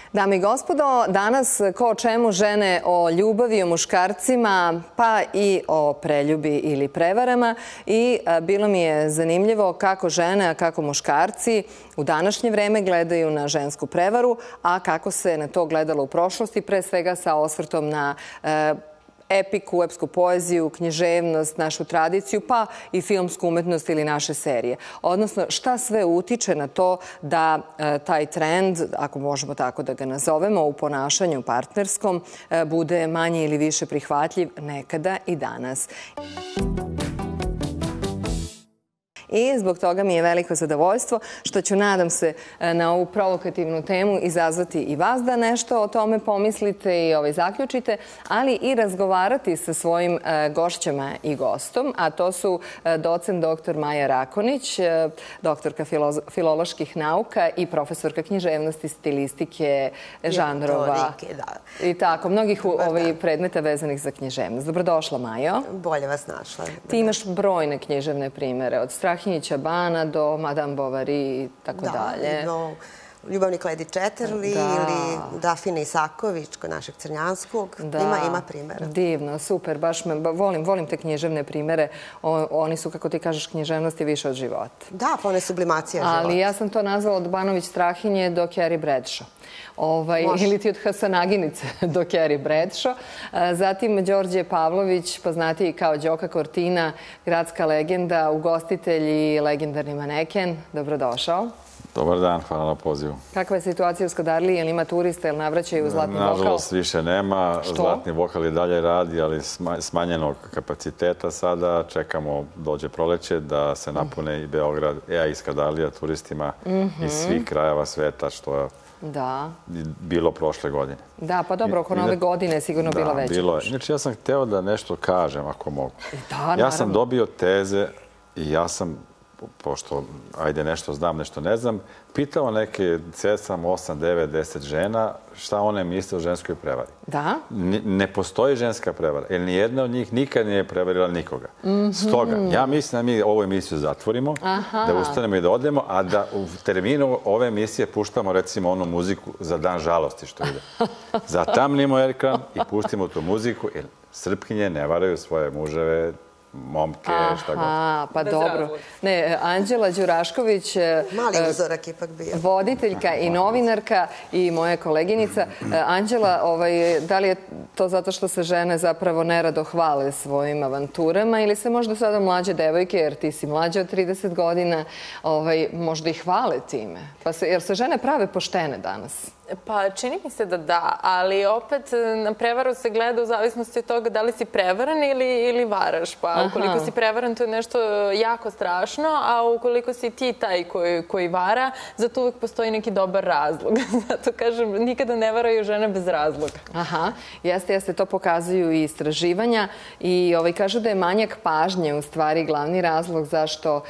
Dame i gospodo, danas ko o čemu žene o ljubavi, o muškarcima, pa i o preljubi ili prevarama. I bilo mi je zanimljivo kako žene, a kako muškarci u današnje vreme gledaju na žensku prevaru, a kako se na to gledalo u prošlosti, pre svega sa osvrtom na epiku, epsku poeziju, književnost, našu tradiciju, pa i filmsku umetnost ili naše serije. Odnosno, šta sve utiče na to da taj trend, ako možemo tako da ga nazovemo, u ponašanju partnerskom, bude manje ili više prihvatljiv nekada i danas. I zbog toga mi je veliko zadovoljstvo što ću, nadam se, na ovu provokativnu temu izazvati i vas da nešto o tome pomislite i zaključite, ali i razgovarati sa svojim gošćama i gostom, a to su docent dr. Maja Rakonić, doktorka filoloških nauka i profesorka književnosti, stilistike, žanrova i tako, mnogih predmeta vezanih za književnost. Dobrodošla, Majo. Bolje vas našla. Ti imaš brojne književne primere, od Strahinjića Bana do Madame Bovary i tako dalje. Da, Ljubavnik Lady Chatterley ili Dafine Isaković kod našeg Crnjanskog. Ima primjera. Divno, super. Baš volim te književne primere. Oni su, kako ti kažeš, književnost je više od života. Da, pa one je sublimacija života. Ali ja sam to nazvala od Banović Strahinje do Carrie Bradshaw. Ili ti od Hasanaginice do Carrie Bradshaw. Zatim Đorđe Pavlović, poznatiji kao Đoka Cortina, gradska legenda, ugostitelj i legendarni maneken. Dobrodošao. Dobar dan, hvala na pozivu. Kakva je situacija u Skadarliji? Je li ima turista ili navraćaju u Zlatni vokal? Nažalost, više nema. Zlatni vokal i dalje radi, ali smanjenog kapaciteta sada. Čekamo, dođe proleće, da se napune i Beograd, i Skadarlija turistima iz svih krajeva sveta, što je bilo prošle godine. Da, pa dobro, oko nove godine je sigurno bila veća. Bilo je. Znači, ja sam hteo da nešto kažem, ako mogu. Ja sam dobio teze i ja sam, pošto, ajde, nešto znam, nešto ne znam, pitao neke 7, 8, 9, 10 žena šta one misle o ženskoj prevari. Da? Ne postoji ženska prevara, jer nijedna od njih nikad nije prevarila nikoga. Stoga, ja mislim da mi ovu emisiju zatvorimo, da ustanemo i da odemo, a da u terminu ove emisije puštamo, recimo, onu muziku za Dan žalosti što ide. Zatamnimo ekran i pustimo tu muziku, jer Srpkinje ne varaju svoje muževe, momke, šta god. Pa dobro. Ne, Anđela Đurašković, mali uzorak ipak bio, voditeljka i novinarka i moja koleginica. Anđela, da li je to zato što se žene zapravo nerado hvale svojim avanturama ili se možda sada mlađe devojke, jer ti si mlađa od 30 godina, možda i hvale time? Jer se žene prave poštene danas? Pa čini mi se da, ali opet na prevaru se gleda u zavisnosti od toga da li si prevaran ili varaš. Pa ukoliko si prevaran, to je nešto jako strašno, a ukoliko si ti taj koji vara, zato uvek postoji neki dobar razlog. Zato kažem, nikada ne varaju žene bez razloga. Aha, jeste, to pokazuju i istraživanja i kažu da je manjak pažnje u stvari glavni razlog zašto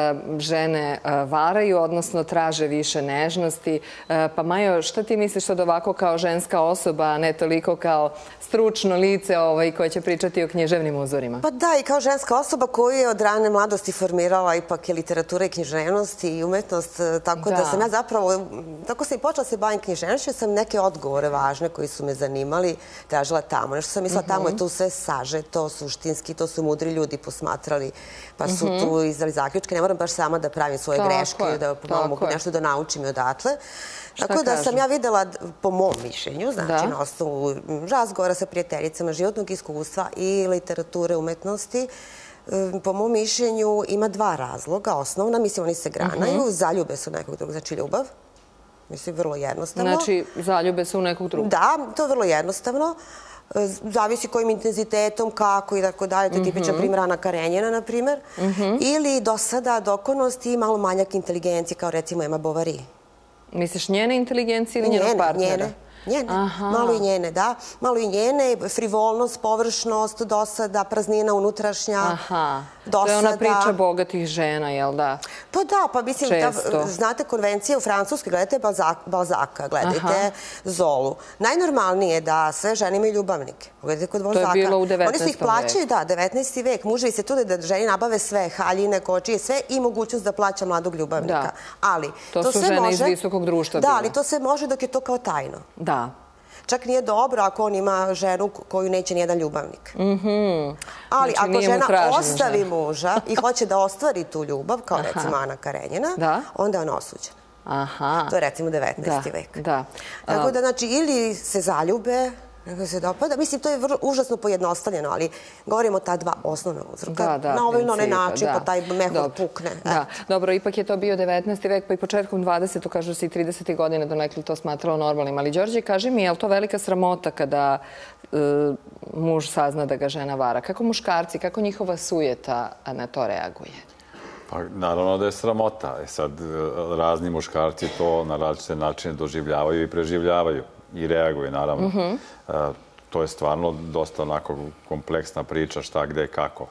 žene varaju, odnosno traže više nežnosti. Pa Majo, šta ti misliš od ovako kao ženska osoba, a ne toliko kao stručno lice koje će pričati o književnim uzorima? Pa da, i kao ženska osoba koju je od rane mladosti formirala ipak je literatura i književnost i umetnost, tako da sam ja zapravo, tako sam i počela se bavim književnošću, sam neke odgovore važne koji su me zanimali tražila tamo. Nešto sam mislila, tamo je to sve sažeto, suštinski, to su mudri ljudi posmatrali, pa su tu izdali zaključke. Ne moram baš sama da pravim svoje greške, da mogu nešto da naučim i odatle. Tako da sam ja videla, po mom mišljenju, znači na osnovu razgovora sa prijateljicama, životnog iskustva i literature, umetnosti, po mom mišljenju ima dva razloga osnovna. Mislim, oni se granaju, zaljube se u nekog drugog, znači ljubav. Mislim, vrlo jednostavno. Znači, zaljube se u nekog drugog? Da, to je vrlo jednostavno. Zavisi kojim intenzitetom, kako i tako dalje. To je tipičan primjer Ana Karenjina, na primjer. Ili dosada, dokonosti i malo manjak inteligencije, kao recimo Emma Bovary. Misliš njene inteligencije ili njenog partnera? Njene. Malo i njene, da. Malo i njene, frivolnost, površnost, dosada, praznina unutrašnja, dosada. To je ona priča bogatih žena, jel da? Pa da, pa mislim, znate konvencije u Francuskoj, gledajte Balzaka, gledajte Zolu. Najnormalnije je da sve žene imaju ljubavnike. Pogledajte kod Balzaka. To je bilo u 19. Oni su ih plaćaju, da, 19. vek. Muževi se trude da ženi nabave sve, haljine, kočije, sve i mogućnost da plaća mladog ljubavnika. Ali to su žene iz visokog društva. Da, ali to sve može dok je to kao tajno. Da. Čak nije dobro ako on ima ženu koju neće nijedan ljubavnik. Ali ako žena ostavi muža i hoće da ostvari tu ljubav, kao recimo Ana Karenjina, onda je ona osuđena. To je recimo 19. vek. Tako da, znači, ili se zaljube, nego se dopada. Mislim, to je užasno pojednostavljeno, ali govorimo o ta dva osnovna uzroka. Na ovaj onaj način, pa taj mehur pukne. Dobro, ipak je to bio 19. vek, pa i početkom 20. kažu se i 30. godine donekle to smatralo normalnim. Ali, Đorđe, kaži mi, je li to velika sramota kada muž sazna da ga žena vara? Kako muškarci, kako njihova sujeta na to reaguje? Pa, naravno da je sramota. Sad, razni muškarci to na različite načine doživljavaju i preživljavaju. I reaguje, naravno. To je stvarno dosta onako kompleksna priča šta, gde, kako.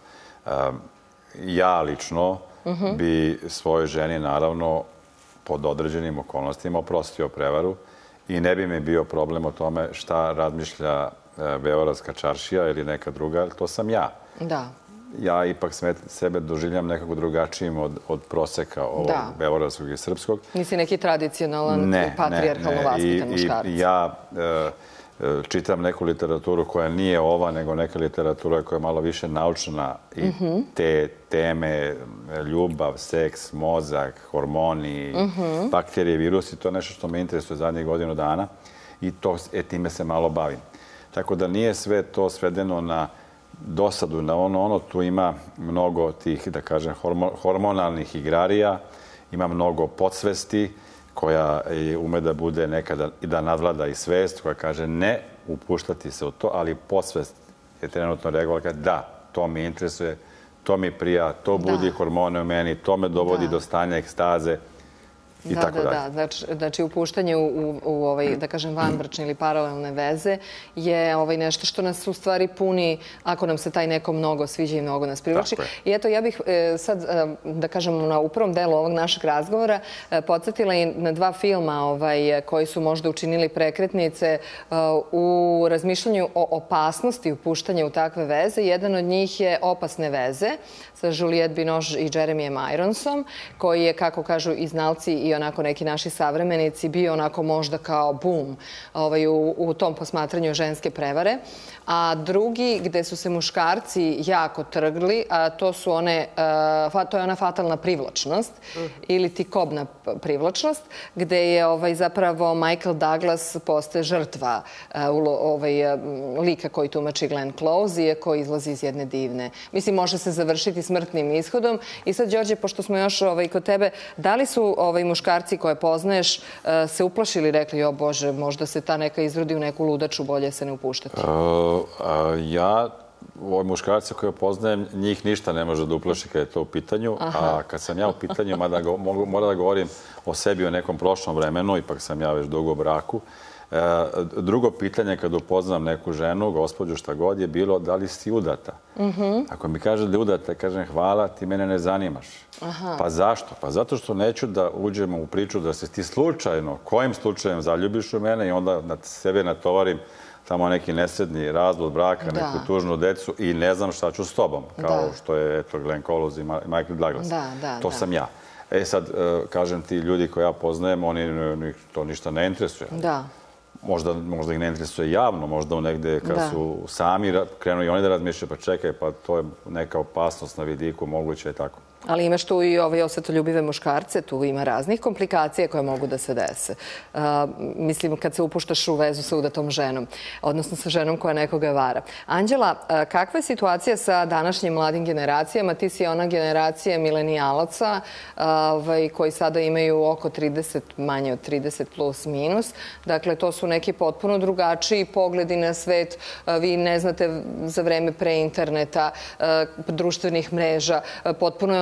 Ja lično bi svojoj ženi, naravno, pod određenim okolnostima oprostio prevaru i ne bi mi bio problem o tome šta razmišlja Beogradska čaršija ili neka druga, jer to sam ja. Da. Ja ipak sebe doživljam nekako drugačijim od proseka ovog beogradskog i srpskog. Nisi neki tradicionalan, patrijarhalno vaspitan muškarac. Ja čitam neku literaturu koja nije ova, nego neka literatura koja je malo više naučna i te teme, ljubav, seks, mozak, hormoni, bakterije, virusi, to je nešto što me interesuje zadnjih godinu dana i time se malo bavim. Tako da nije sve to svedeno na dosadu, na ono, tu ima mnogo tih, da kažem, hormonalnih igrarija, ima mnogo podsvesti koja ume da bude nekada i da nadvlada i svest, koja kaže ne upuštati se u to, ali podsvest je trenutno reagovala da, to mi interesuje, to mi prija, to budi hormone u meni, to me dovodi do stanja ekstaze i tako dalje. Znači, upuštanje u, da kažem, vanbračne ili paralelne veze je nešto što nas u stvari puni ako nam se taj neko mnogo sviđa i mnogo nas privlači. I eto, ja bih sad, da kažem, u prvom delu ovog našeg razgovora podsjetila i na dva filma koji su možda učinili prekretnice u razmišljanju o opasnosti upuštanja u takve veze. Jedan od njih je Opasne veze sa Juliette Binoche i Jeremyem Ironsom, koji je, kako kažu i znalci i onako neki naši savremenici, bio onako možda kao bum u tom posmatranju ženske prevare. A drugi, gde su se muškarci jako trgli, to je ona fatalna privlačnost ili ti kobna privlačnost, gde je zapravo Michael Douglas postaje žrtva lika koji tumači Glenn Close, iako izlazi iz jedne divne. Mislim, može se završiti smrtnim ishodom. I sad, Đorđe, pošto smo još kod tebe, da li su muškarci koje poznaješ se uplašili i rekli, o Bože, možda se ta neka izrodi u neku ludaču, bolje se ne upuštati? Ja, muškarce koje poznajem, njih ništa ne može da uplaši kad je to u pitanju, a kad sam ja u pitanju, mada moram da govorim o sebi u nekom prošlom vremenu, ipak sam ja već dugo u braku. Drugo pitanje kad upoznam neku ženu, gospođu, šta god, je bilo da li si udata. Ako mi kaže da je udata, kažem hvala, ti mene ne zanimaš. Pa zašto? Pa zato što neću da uđemo u priču da se ti slučajno, kojim slučajem zaljubiš u mene i onda na sebe natovarim tamo neki nesredni razvod braka, neku tužnu decu i ne znam šta ću s tobom, kao što je Glenn Close i Michael Douglas. To sam ja. E sad, kažem ti, ljudi koje ja poznajem, oni to ništa ne interesuje. Možda ih ne interesuje javno, možda negde kad su sami krenu i oni da razmišljaju, pa čekaj, pa to je neka opasnost na vidiku, moguće je tako. Ali imaš tu i ove osetoljubive muškarce, tu ima raznih komplikacija koje mogu da se dese. Mislim, kad se upuštaš u vezu sa udatom ženom, odnosno sa ženom koja nekoga vara. Anđela, kakva je situacija sa današnjim mladim generacijama? Ti si ona generacija milenijalaca koji sada imaju oko 30, manje od 30 plus minus. Dakle, to su neki potpuno drugačiji pogledi na svet. Vi ne znate za vreme pre interneta, društvenih mreža, potpuno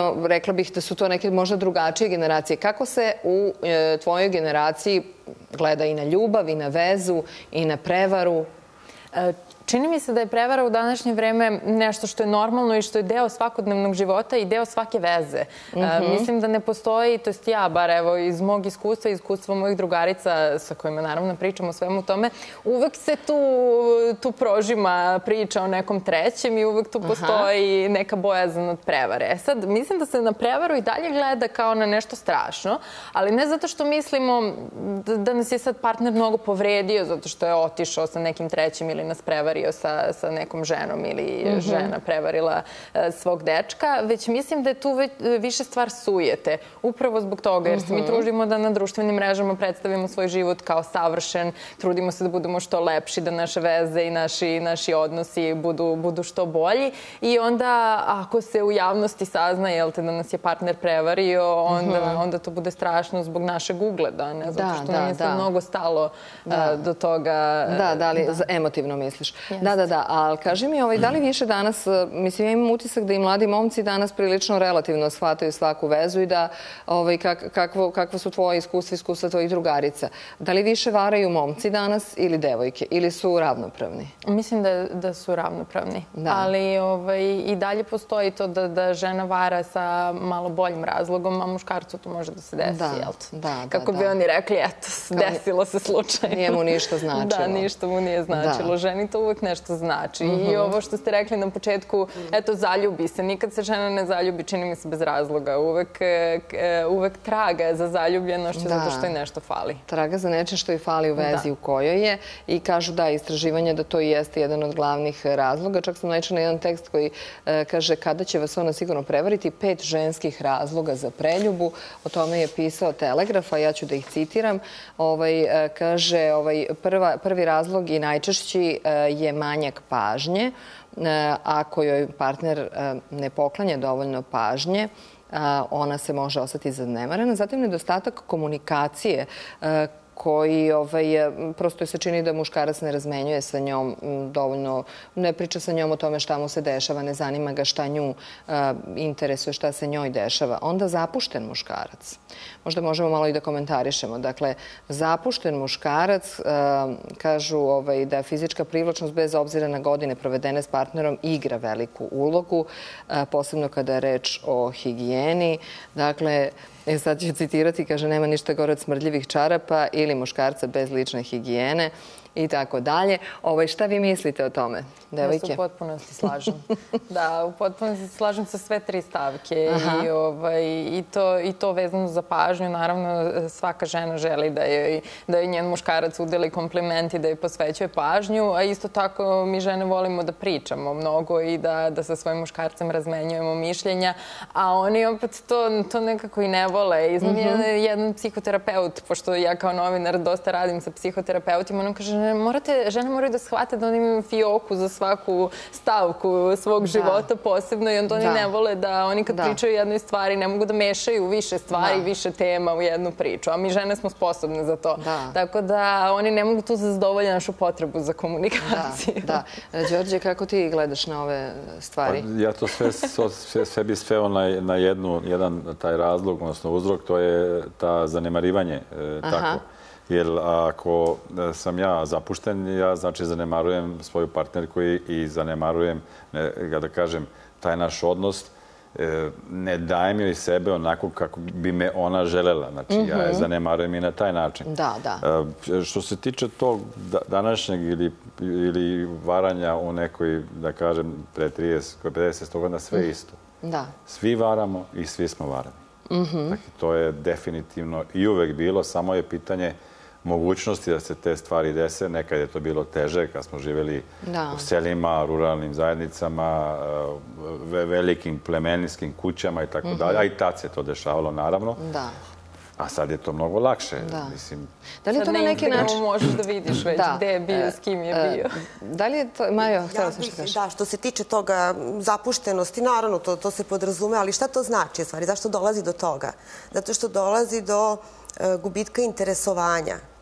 naravno, rekla bih da su to neke možda drugačije generacije. Kako se u tvojoj generaciji gleda i na ljubav, i na vezu, i na prevaru? Čini mi se da je prevara u današnje vreme nešto što je normalno i što je deo svakodnevnog života i deo svake veze. Mislim da ne postoji, to jest ja, bar evo iz mog iskustva i iskustva mojih drugarica sa kojima naravno pričamo o svemu tome, uvek se tu prožima priča o nekom trećem i uvek tu postoji neka bojazan od prevare. Sad, mislim da se na prevaru i dalje gleda kao na nešto strašno, ali ne zato što mislimo da nas je sad partner mnogo povredio, zato što je otišao sa nekim trećim ili nas prevario sa nekom ženom ili žena prevarila svog dečka, već mislim da je tu više stvar sujete. Upravo zbog toga, jer se mi tružimo da na društvenim mrežama predstavimo svoj život kao savršen, trudimo se da budemo što lepši, da naše veze i naši odnosi budu što bolji. I onda, ako se u javnosti sazna, da nas je partner prevario, onda to bude strašno zbog našeg ugleda, ne? Zato što nam je sad mnogo stalo do toga. Da li emotivno misliš? Da, ali kaži mi, da li više danas, mislim, ja imam utisak da i mladi momci danas prilično relativno shvataju svaku vezu i da kakva su tvoje iskustva tvojih drugarica. Da li više varaju momci danas ili devojke? Ili su ravnopravni? Mislim da su ravnopravni. Ali i dalje postoji to da žena vara sa malo boljim razlogom, a muškarcu to može da se desi, jel? Kako bi oni rekli, eto, desilo se slučajno. Nije mu ništa značilo. Da, ništa mu nije značilo. Ženi to uvek nešto znači. I ovo što ste rekli na početku, eto, zaljubi se. Nikad se žena ne zaljubi, čini mi se, bez razloga. Uvek traga za zaljubljenošću zato što je nešto fali. Traga za nečem što je fali u vezi u kojoj je. I kažu da, istraživanje da to jeste jedan od glavnih razloga. Čak sam naišla na jedan tekst koji kaže kada će vas ona sigurno prevariti, 5 ženskih razloga za preljubu. O tome je pisao Telegraf, a ja ću da ih citiram. Kaže, prvi razlog i najčešći je manjak pažnje. Ako joj partner ne poklanja dovoljno pažnje, ona se može ostati zanemarena. Zatim nedostatak komunikacije koji prosto se čini da muškarac ne razmenjuje sa njom dovoljno, ne priča sa njom o tome šta mu se dešava, ne zanima ga šta nju interesuje, šta se njoj dešava. Onda zapušten muškarac. Možda možemo malo i da komentarišemo. Dakle, zapušten muškarac, kažu da fizička privlačnost bez obzira na godine provedene s partnerom igra veliku ulogu, posebno kada je reč o higijeni. Dakle, sad ću citirati, kaže, nema ništa gore od smrdljivih čarapa ili muškarca bez lične higijene i tako dalje. Šta vi mislite o tome, devojke? Ja se u potpunosti slažem. Da, u potpunosti se slažem sa sve 3 stavke. I to vezano za pažnju. Naravno, svaka žena želi da joj njen muškarac udeli kompliment i da joj posvećuje pažnju. A isto tako mi žene volimo da pričamo mnogo i da sa svojim muškarcem razmenjujemo mišljenja. A oni opet to nekako i ne vole. Znam jedan psihoterapeut, pošto ja kao novinar dosta radim sa psihoterapeutima, on kaže, žene moraju da shvate da oni imaju fioku za svaku stavku svog života posebno i onda oni ne vole da oni kad pričaju o jednoj stvari ne mogu da mešaju više stvari, više tema u jednu priču. A mi žene smo sposobne za to. Tako da oni ne mogu tu da zadovolje našu potrebu za komunikaciju. Da. Đorđe, kako ti gledaš na ove stvari? Ja to sebi sveo na jedan taj razlog, odnosno uzrok, to je ta zanemarivanje. Tako. Jer ako sam ja zapušten, ja znači zanemarujem svoju partnerku i zanemarujem, da kažem, taj naš odnos, ne dajem joj sebe onako kako bi me ona želela. Znači, ja je zanemarujem i na taj način. Što se tiče tog današnjeg ili varanja u nekoj, da kažem, pre 30 godina, sve isto. Svi varamo i svi smo varani. Dakle, to je definitivno i uvek bilo, samo je pitanje mogućnosti da se te stvari dese. Nekad je to bilo teže kad smo živjeli u selima, ruralnim zajednicama, velikim plemenskim kućama i tako dalje. A i tad se to dešavalo, naravno. A sad je to mnogo lakše. Da li je to na neki način... Sad možeš da vidiš već gde je bio, s kim je bio. Da li je to... Majo, htjela sam što kažeš. Da, što se tiče toga zapuštenosti, naravno to se podrazume, ali šta to znači, stvari? Zašto dolazi do toga? Zato što dolazi do gubitka interesovanja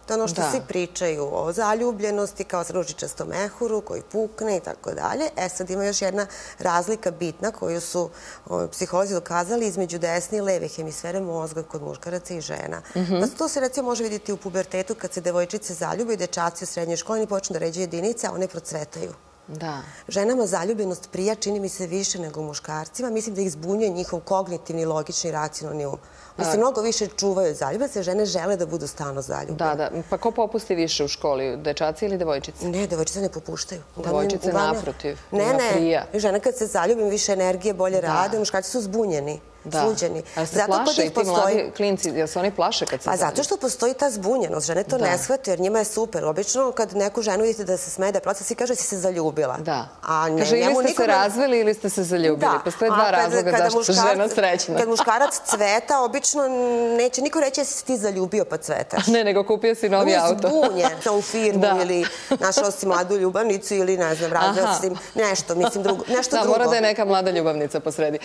To je ono što svi pričaju o zaljubljenosti kao ružičastom mehuru koji pukne i tako dalje. Sad ima još jedna razlika bitna koju su psiholozi dokazali između desne i leve hemisfere mozga kod muškaraca i žena. To se recimo može vidjeti u pubertetu kad se devojčice zaljube i dečaci u srednjoj školi i počnu da ređaju jedinice, a one procvetaju. Ženama zaljubljenost prija, čini mi se, više nego muškarcima. Mislim da ih zbunjuje njihov kognitivni, logični, racionalni um. Mislim, mnogo više čuvaju zaljubljenost, žene žele da budu stalno zaljubljene. Da. Pa ko popusti više u školi, dečaci ili devojčice? Ne, devojčice ne popuštaju. Devojčice naprotiv. Ne. Žene kad se zaljubim, više energije, bolje rade, muškarci su zbunjeni. Sluđeni. Ali se plaše i ti mladi klinci, jel se oni plaše kad se zaljube? Pa zato što postoji ta zbunjenost. Žene to ne shvataju jer njima je super. Obično kad neku ženu vidite da se smeje, da je proces, svi kaže si se zaljubila. Da. Kaže ili ste se razveli ili ste se zaljubili. Postoje dva razloga zašto žena srećna. Kad muškarac cveta, obično neće niko reći da si ti zaljubio pa cvetaš. Ne, nego kupio si novi auto. Uzbunjen u firmu ili našao si mladu ljubavnicu ili ne znam, razveo si nešto, mislim drugo. Da, mora da je neka mlada ljubavnica posredi.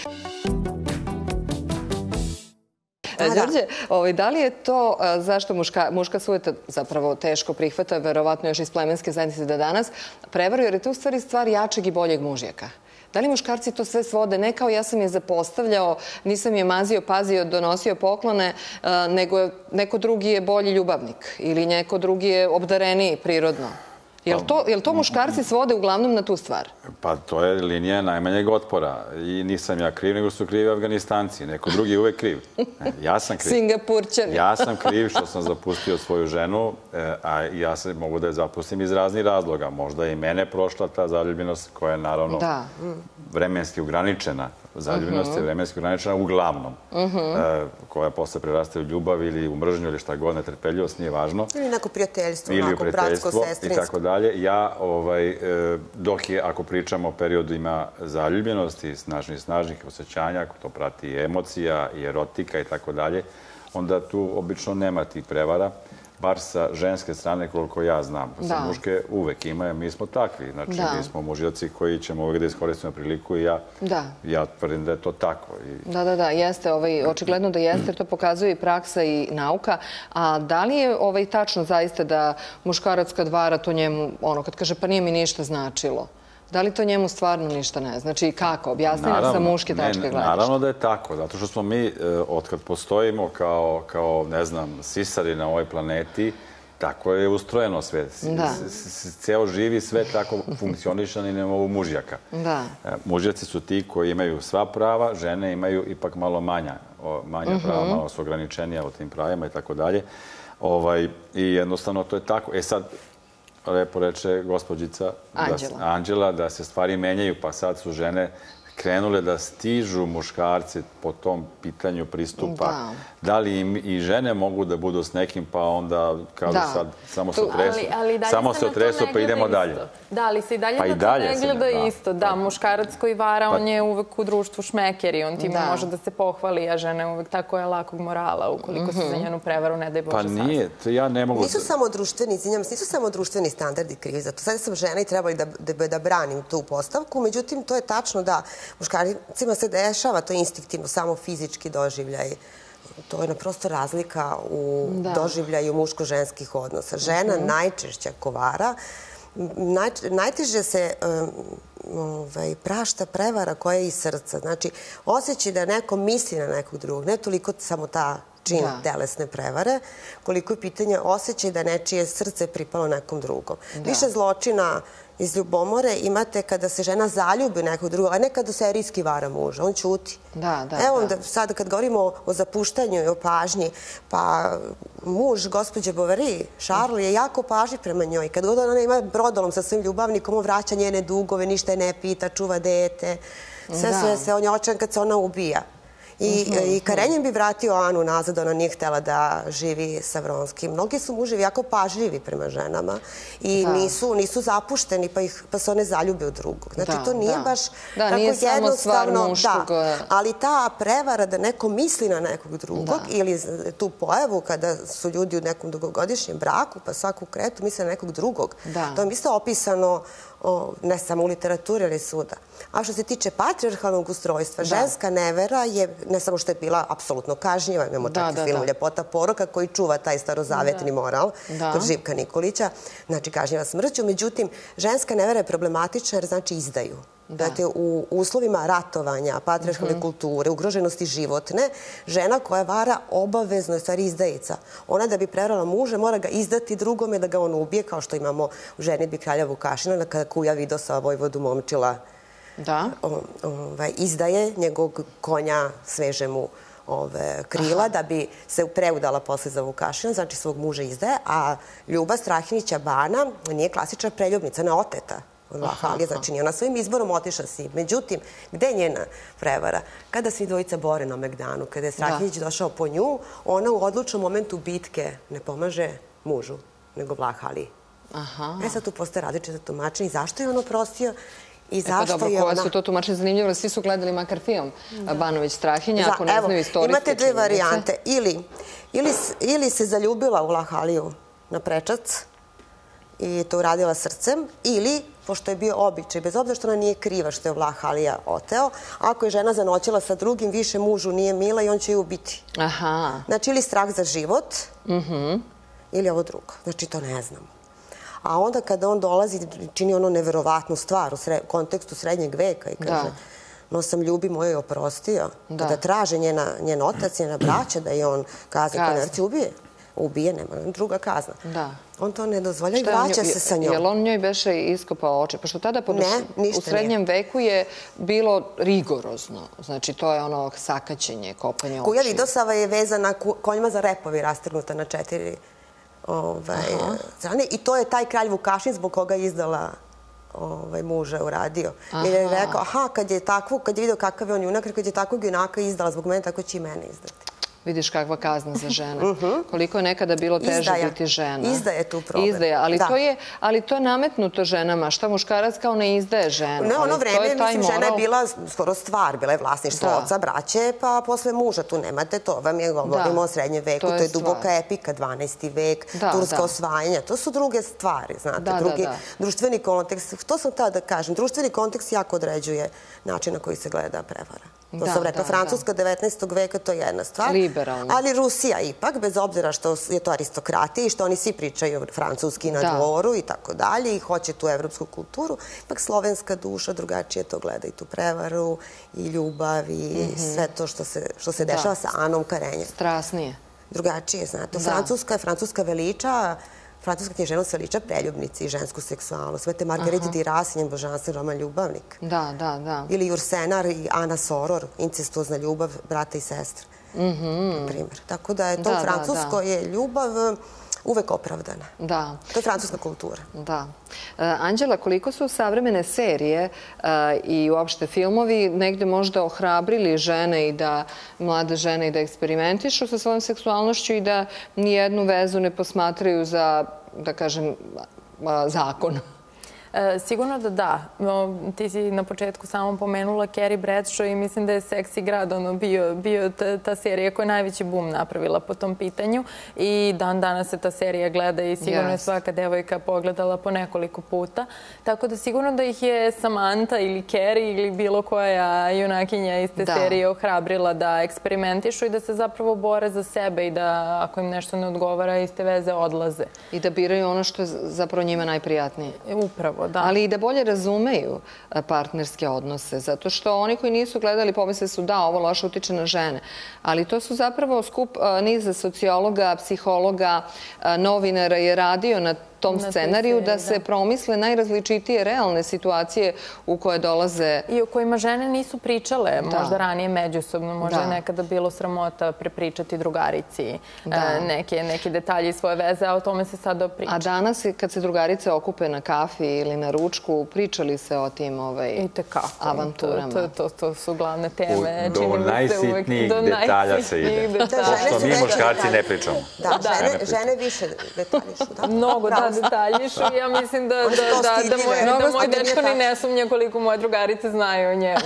Đorđe, da li je to zašto muška sujeta zapravo teško prihvata, verovatno još iz plemenske zajednice da danas, prevaru, jer je to u stvari stvar jačeg i boljeg mužjaka? Da li muškarci to sve svode, ne kao ja sam je zapostavljao, nisam je mazio, pazio, donosio poklone, nego neko drugi je bolji ljubavnik ili neko drugi je obdareniji prirodno? Jel to muškarci svode uglavnom na tu stvar? Pa to je linija najmanjeg otpora. I nisam ja kriv, nego su krivi Afganistanci. Neko drugi je uvek kriv. Ja sam kriv. Singapurčani. Ja sam kriv što sam zapustio svoju ženu, a ja se mogu da je zapustim iz raznih razloga. Možda je i mene prošla ta zaljubljenost koja je naravno vremenski ograničena. Zaljubljenost je vremenski ograničena uglavnom, koja posle preraste u ljubav ili u mržnju ili šta god, netrpeljivost, nije važno. Ili neko prijateljstvo, onako bratsko, sestrinsko. I tako dalje. Ja, dok je, ako pričamo o periodima zaljubljenosti, snažnih osjećanja, ako to prati i emocija, i erotika i tako dalje, onda tu obično nema tih prevara. Bar sa ženske strane, koliko ja znam. Sa muške uvek imaju, mi smo takvi. Znači, mi smo mužioci koji ćemo uvek da iskoristimo priliku i ja tvrdim da je to tako. Da, jeste. Očigledno da jeste, jer to pokazuje i praksa i nauka. A da li je tačno zaista da muškarac kad vara to njemu, kad kaže pa nije mi ništa značilo? Da li to njemu stvarno ništa ne znači i kako? Objasni nam sa muške tačke gledišta. Naravno da je tako, zato što smo mi, otkad postojimo kao, ne znam, sisari na ovoj planeti, tako je ustrojeno sve. Ceo živi sve tako funkcionišan i nema ovog mužjaka. Mužjaci su ti koji imaju sva prava, žene imaju ipak malo manja prava, malo su ograničenija o tim pravima i tako dalje. I jednostavno to je tako. Sad, lepo reče gospođica Anđela da se stvari menjaju, pa sad su žene krenule da stižu muškarci po tom pitanju pristupa. Da li i žene mogu da budu s nekim, pa onda kažu sad samo se otresu pa idemo dalje. Da, ali se i dalje na to ne gleda isto. Da, muškarac koji vara, on je uvek u društvu šmeker i on time može da se pohvali, a žena je uvek tako je lakog morala ukoliko se za njenu prevaru ne daj Bože saznati. Pa nije, ja ne mogu... Nisu samo društveni standardi krivi za to. Sad sam žena i trebali da branim tu postavku, međutim, to je tačno da muškarcima se dešava to instinktivno, samo fizički doživljaj. To je naprosto razlika u doživljaju muško-ženskih odnosa. Žena najčešća kovara, najteže se prašta prevara koja je iz srca. Znači, osjećaj da neko misli na nekog drugog, ne toliko samo ta čin telesne prevare, koliko je pitanje osjećaj da nečije srce pripalo nekom drugom. Više zločina iz ljubomore imate kada se žena zaljubi nekog drugog, a ne kada serijski vara muža. On ćuti. Evo sad kad govorimo o zapuštanju i o pažnji, pa muž gospođe Bovary, Charles, je jako pažljiv prema njoj. Kad god ona ima brodolom sa svojim ljubavnikom, on vraća njene dugove, ništa je ne pita, čuva dete. Sve on je očan kad se ona ubija. I Karenjin bi vratio Anu nazad, ona nije htjela da živi sa Vronskim. Mnogi su muževi jako pažljivi prema ženama i nisu zapušteni pa se one zaljube u drugog. Znači, to nije baš tako jednostavno. Ali ta prevara da neko misli na nekog drugog ili tu pojavu kada su ljudi u nekom dugogodišnjem braku pa svaku kretu misle na nekog drugog, to je isto opisano ne samo u literaturi, ali svuda. A što se tiče patrijarhalnog ustrojstva, ženska nevera je, ne samo što je bila apsolutno kažnjiva, imamo čak i film Ljepota poroka koji čuva taj starozavetni moral kod Živka Nikolića, znači kažnjiva smrću. Međutim, ženska nevera je problematična jer znači izdaju. Dakle, u uslovima ratovanja, patrijarhalne kulture, ugroženosti životne, žena koja vara obavezno je stvari izdajica. Ona da bi prevarala muža mora ga izdati drugome da ga on ubije, kao što imamo u ženidbi kralja Vukašina, kada kuja Vidosa vojvodu Momčila izdaje njegovog konja, sveže mu krila, da bi se preudala posle za Vukašina, znači svog muža izdaje, a Ljuba Strahinića Bana nije klasična preljubnica, ona je oteta od Vlahalije, znači nije ona svojim izborom otišla si. Međutim, gde je njena prevara? Kada svi dvojica bore na Megdanu, kada je Strahinić došao po nju, ona u odlučnom momentu bitke ne pomaže mužu, nego Vlahaliji. Sad tu postoje različite tumačenja i zašto je on oprostio i zašto je ona... Koja su to tumačenja zanimljiva? Svi su gledali makar film Banović Strahinja, ako ne znaju istorijske činjenice. Imate dve varijante. Ili se zaljubila u Vlahaliju na prečac i to uradila srcem, ili, pošto je bio običaj, bez obzira što ona nije kriva što je Vlahalija oteo, ako je žena zanoćila sa drugim, više mužu nije mila i on će ju ubiti. Znači, ili strah za život, ili ovo drugo. Znači, to ne znamo. A onda kada on dolazi, čini ono neverovatnu stvar u kontekstu srednjeg veka i kaže, no sam ljubi mojoj oprostio, kada traže njen otac, njena braća, da je on kazna konverci ubije, nema druga kazna. On to ne dozvolja i vraća se sa njom. Je li on njoj beše iskopao oči? Pošto tada u srednjem veku je bilo rigorozno. Znači, to je ono sakaćenje, kopanje oči. Kuja Vidosava je vezana konjima za repovi rastrgnuta na 4 strane. I to je taj kralj Vukašin zbog koga je izdala muža uradio. Jer je rekao, kad je vidio kakav je on junak, kad je takvog junaka izdala zbog mene, tako će i mene izdati. Vidiš kakva kazna za žene. Koliko je nekada bilo teže biti žena. Izdaje tu problem. Izdaje, ali to je nametnuto ženama. Šta muškarac kao ne izdaje ženu? Ne, ono vreme, mislim, žena je bila skoro stvar. Bila je vlasništvo oca, braće, pa posle muža. Tu nemate to. Vam je govorimo o srednjem veku. To je duboka epika, 12. vek, turska osvajanja. To su druge stvari, znate. Drugi društveni kontekst. To sam tada da kažem. Društveni kontekst jako određuje način na koji se gleda prevara. To sam rekla, Francuska 19. veka, to je jedna stvar. Ali Rusija ipak, bez obzira što je to aristokratija i što oni svi pričaju francuski na dvoru i tako dalje i hoće tu evropsku kulturu, ipak slovenska duša drugačije to gleda i tu prevaru i ljubav i sve to što se dešava sa Anom Karenjem. Strasnije. Drugačije, znate. Francuska veliča, francuska književnost veliča preljubnici i žensku seksualnost. Svete Marguerite Duras i njen božanstven roman Ljubavnik. Da. Ili Jursenar i Ana Soror, incestuozna ljubav brata i sestre. Tako da je to u Francuskoj je ljubav uvek opravdana. Da. To je francuska kultura. Da. Anđela, koliko su savremene serije i uopšte filmovi negde možda ohrabrili žene i da, mlade žene i da eksperimentišu sa svojom seksualnošću i da nijednu vezu ne posmatraju za, da kažem, zakon? Sigurno da da. Ti si na početku samo pomenula Carrie Bradshaw i mislim da je Seksi grad bio ta serija koja je najveći bum napravila po tom pitanju i dan danas se ta serija gleda i sigurno je svaka devojka pogledala po nekoliko puta. Tako da sigurno da ih je Samantha ili Carrie ili bilo koja junakinja iz te serije ohrabrila da eksperimentišu i da se zapravo bore za sebe i da ako im nešto ne odgovara iz te veze odlaze. I da biraju ono što je zapravo njima najprijatnije. Upravo. Ali i da bolje razumeju partnerske odnose, zato što oni koji nisu gledali pomisle su da, ovo loše utiče na žene, ali to su zapravo skup niza sociologa, psihologa, novinara je radio na tom scenariju da se promisle najrazličitije realne situacije u koje dolaze. I o kojima žene nisu pričale možda ranije međusobno, možda je nekada bilo sramota prepričati drugarici neke detalje iz svoje veze, a o tome se sada priča. A danas kad se drugarice okupe na kafi ili na ručku, pričali se o tim avanturama? To su glavne teme. Do najsitnijih detalja se ide. To što mi muškarci ne pričamo. Da, žene više detaljišu. Mnogo, da. detaljišu i ja mislim da moj dečko ni ne sumnja koliko moje drugarice znaju o njemu.